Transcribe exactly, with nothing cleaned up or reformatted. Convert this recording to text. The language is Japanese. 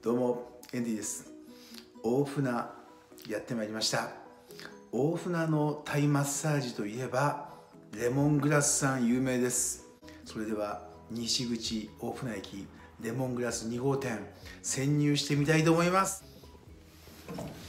どうもエンディです。大船やってまいりました。大船のタイマッサージといえばレモングラスさん有名です。それでは西口大船駅レモングラスに号店潜入してみたいと思います。